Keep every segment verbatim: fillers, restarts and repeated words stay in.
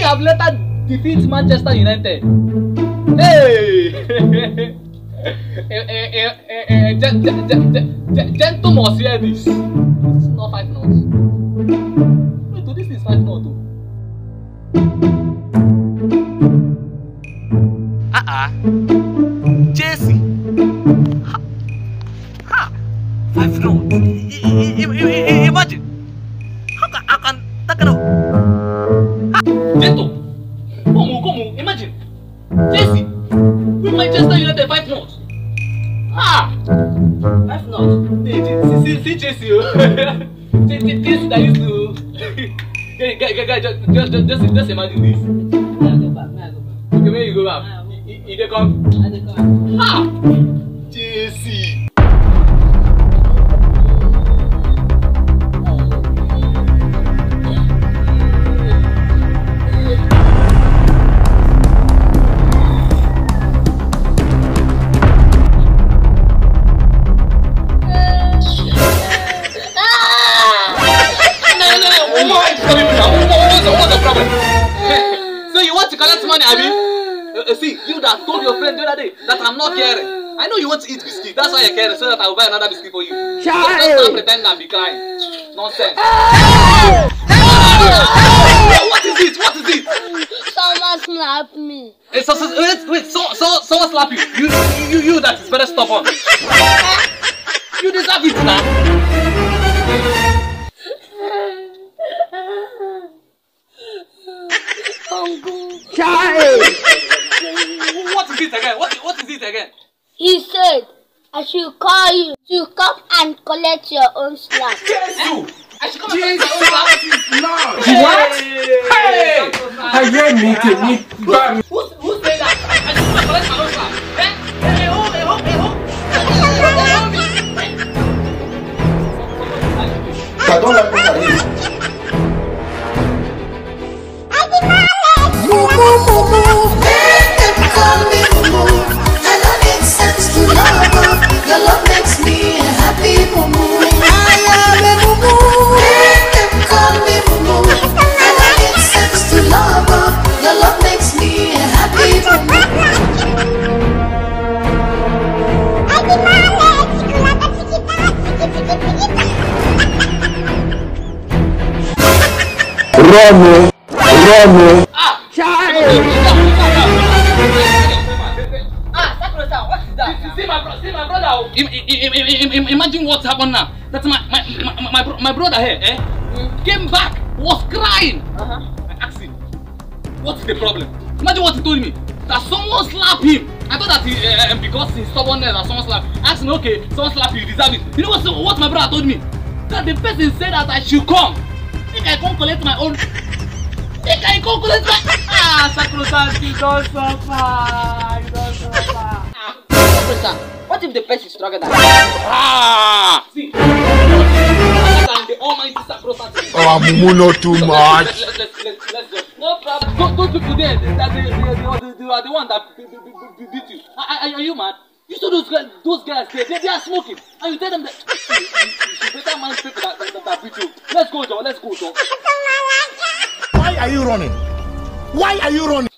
have later defeat Manchester United. Hey! Gentle must hear this. This is not five knots. Wait, this is five knots. Uh-uh. Jesse. Ha. Five knots. Imagine. How can, how can that kind of... Gentle. Come on, come on. Imagine. Jesse. We Manchester United five knots. Ah! Five knots. See, see, see, Jesse. Jesse that used to. Guy, guy, guy, just, just, just, just imagine this. I go back. I go back. Okay, where you go back? He, he, they come. I dey come. Ah! Jesse. See, you that told your friend the other day that I'm not caring. I know you want to eat biscuit. That's why you're caring, so that I will buy another biscuit for you. Just don't pretend and be crying. Nonsense. What is it? What is it? Someone slapped me. Hey, so, so, wait, wait. So, so, someone slap you. You, you, you. That is very stubborn. You deserve it now. Uncle. Child. What is it again? What, what is it again? He said, I should call you to come and collect your own slap. You! I should come and Jesus collect your own slap. is Lord! What? Hey! I hear me, me, me. Who, who said that? I should come and collect my own slap. Eh? Hey, oh, hey, oh, hey, oh. I don't like what I do. Your love makes me a happy mumu. I am a mumu. Let them call me mumu. And I need sex to love. Your love makes me a happy mumu. Rome, Rome. Ah! Child! See my, bro see my brother. I, I, I, I, imagine what happened now. That's my my my, my, my brother here. Eh? Mm. Came back, was crying. Uh-huh. I asked him, what's the problem? Imagine what he told me. That someone slapped him. I thought that he, uh, because he's stubbornness that someone slapped. I asked him, okay, someone slapped you, you deserve it. You know what? What my brother told me? That the person said that I should come. Think I can't collect my own. Think I can't collect my. Ah, sacrosanct, you don't suffer. You don't suffer. What if the person is stronger than you? Ah! See, the Almighty Sacrosanct. Oh, Mumu, not too much. Let's, let's, let's, let's, let's go. No problem. Those, those people there, they, they, they, they, they, they are the one that beat you. Are, are you mad? You saw those guys, those guys there, they, they are smoking. And you tell them that you, you, you better mind people that, that, that beat you. Let's go, John. Let's go, John. Why are you running? Why are you running?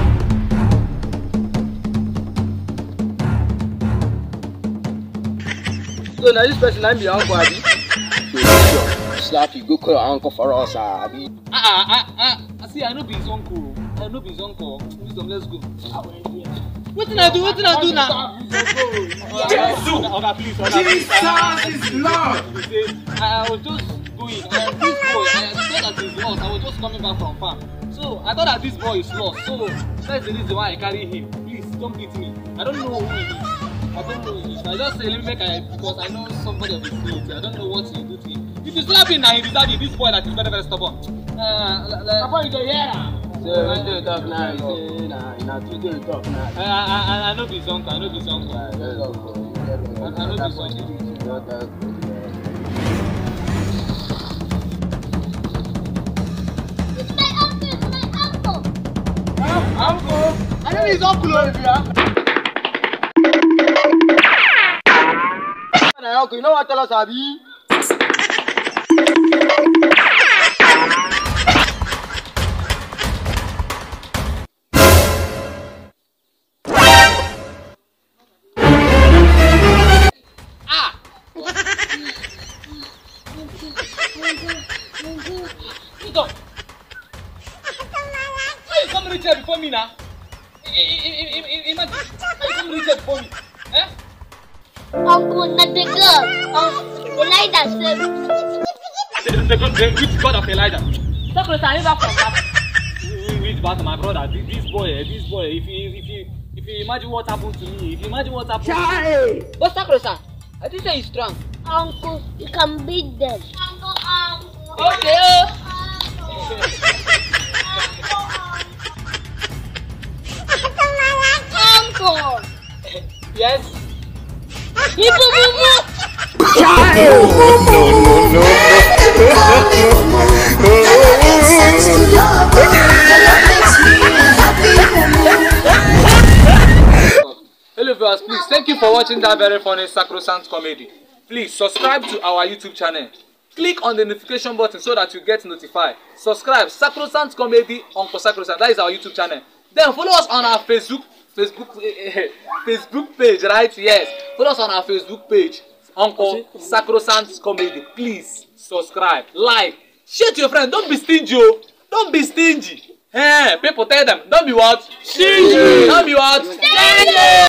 So now this person I'm your uncle, Abi. Slap you, go call your uncle for us, Abi. Ah ah ah ah. See, I know be his uncle. I know be his uncle. Wisdom, let's go. What did I do? What did I do now? Jesus is Lord. I was just going, and this boy, I said that he's lost. I was just coming back from farm. So I thought that this boy is lost. So that's the reason why I carry him. Please don't beat me. I don't know who he is. I don't know who he is. I just say let me make I because I know somebody of his needs. I don't know what he do to him. If you slap him now, he deserves it. This boy that is very very stubborn. Uh, Papa, you don't hear now. So we do talk now. Say na na two do talk now. I I I know this uncle. I know this uncle. I know this uncle. Uncle, I know his uncle over here. Uncle, you know what tell us, Abi? Imagine, how you reach it for me? Eh? Uncle, not the girl. Uncle, Elijah said. The, the, the, the, which God of Elijah? Sakura-san, you back from that. Which part of my brother? This, this boy, this boy, if you, if you, if you imagine what happened to me, if you imagine what happened Chai! But Sakura-san, I think say he's strong. Uncle, you can beat them. Uncle, uncle. Okay. Uncle. Yes. Ibu, ibu. Hello viewers, please thank you for watching that very funny Sacrosanct comedy. Please subscribe to our YouTube channel. Click on the notification button so that you get notified. Subscribe Sacrosanct Comedy Uncle Sacrosanct. That is our YouTube channel. Then follow us on our Facebook Facebook Facebook page, right? Yes. Follow us on our Facebook page, Uncle Sacrosanct Comedy. Please subscribe, like, share to your friends. Don't be stingy, oh. Don't be stingy. Hey, people tell them, don't be what? Stingy. Don't be what? Stingy.